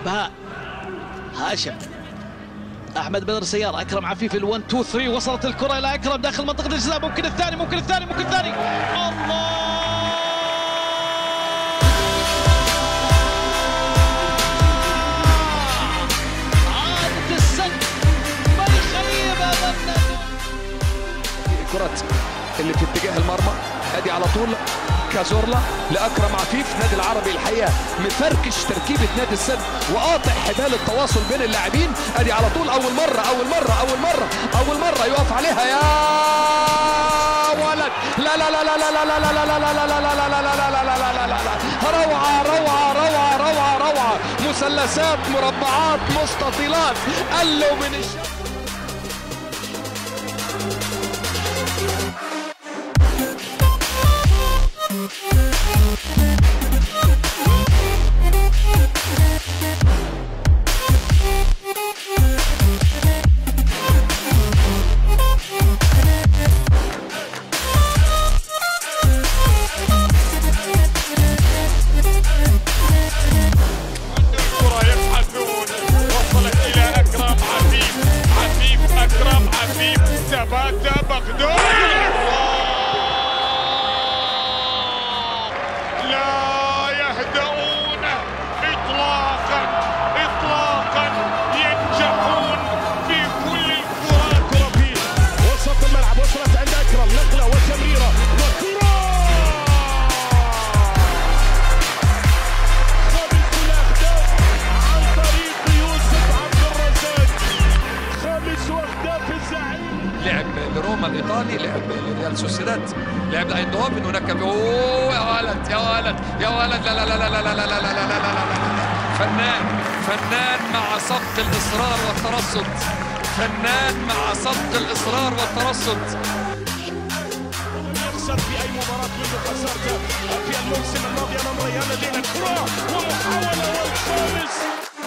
بهاء هاشم احمد بدر سيار اكرم عفيف ال1 2 3 وصلت الكره الى اكرم داخل منطقه الجزاء. ممكن الثاني ممكن الثاني ممكن الثاني. الله عادة السد ما يخيب ابدا. كرة اللي في اتجاه المرمى ادي على طول كازورلا لاكرم عفيف. نادي العربي الحقيقه مفركش تركيبه نادي السد وقاطع حبال التواصل بين اللاعبين. ادي على طول اول مره يقف عليها يا ولد. لا لا لا لا لا لا لا لا لا لا لا لا لا لا. روعه روعه روعه روعه روعه. مثلثات مربعات مستطيلات قلوا من الشمس. لا يهدؤون إطلاقا ينجحون في كل الكرات. فيه وسط الملعب وصلت عند أكرم نقلة وتمريرة وكرة. خامس الأهداف عن طريق يوسف عبد الرزاق. خامس أهداف الزعيم. لعب لروما الايطالي، لعب لريال سوسيداد، لعب لايندهوفن هناك. اوه يا ولد يا ولد يا ولد. لا لا لا لا لا لا لا لا لا لا لا. فنان مع سبق الاصرار والترصد. فنان مع سبق الاصرار والترصد. يخسر في اي مباراه منذ خسارته في الموسم الماضي امام ريال لدينا كره ومحاوله والخامس.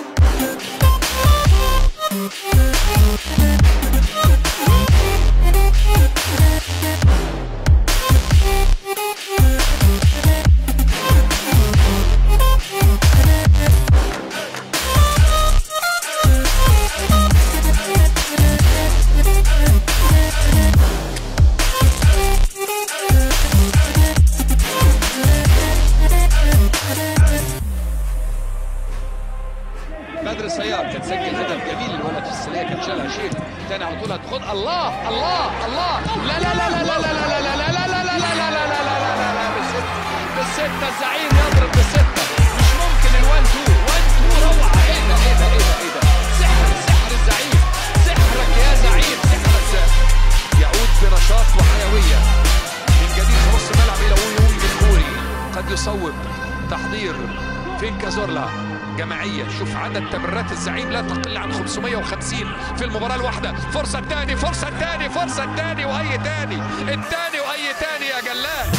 بدر سيار كان سجل هدف جميل الولد في السليه، كان شالها شيخ ثاني على طول هتخد. الله الله الله. لا لا لا لا لا لا لا لا لا لا لا لا لا لا لا لا لا. بالستة الزعيم يضرب بالستة. مش ممكن ال1 2 روعة. ايه ده ايه ده ايه ده ايه ده. سحر الزعيم. سحرك يا زعيم. سحرك يعود بنشاط وحيوية من جديد في نص الملعب الى ويونج الكوري. قد يصوب تحضير فين كازورلا جماعية. شوف عدد تمريرات الزعيم لا تقل عن 550 في المباراة الواحدة. فرصة تاني وأي تاني. التاني وأي تاني يا جلاد.